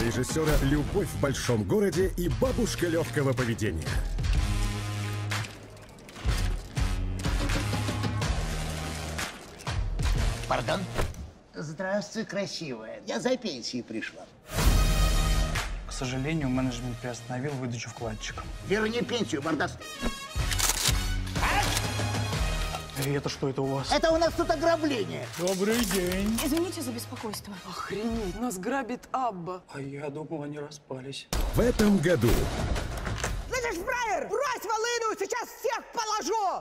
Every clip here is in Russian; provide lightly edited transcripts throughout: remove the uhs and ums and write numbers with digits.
режиссера «Любовь в большом городе» и «Бабушка легкого поведения». Пардон? Здравствуй, красивая. Я за пенсией пришла. К сожалению, менеджмент приостановил выдачу вкладчикам. Верни пенсию, бардас. Это что это у вас? Это у нас тут ограбление. Добрый день. Извините за беспокойство. Охренеть, нас грабит Абба. А я думал, они распались. В этом году Слышишь, фраер, брось волыну, сейчас всех положу!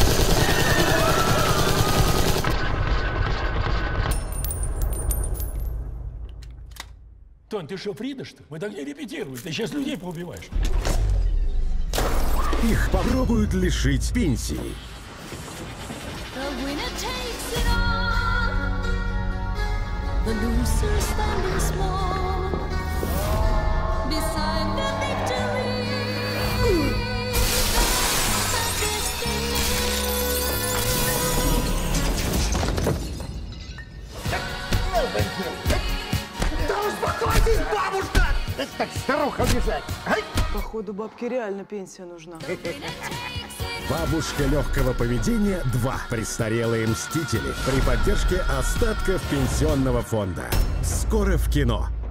Тонь, ты что, Фрида, что ли? Мы так не репетируем. Ты сейчас людей поубиваешь. их попробуют лишить пенсии. Да успокойтесь, бабушка! Это так старуха бежать. Походу, бабке реально пенсия нужна. «Бабушка легкого поведения 2. Престарелые мстители» при поддержке остатков пенсионного фонда. Скоро в кино.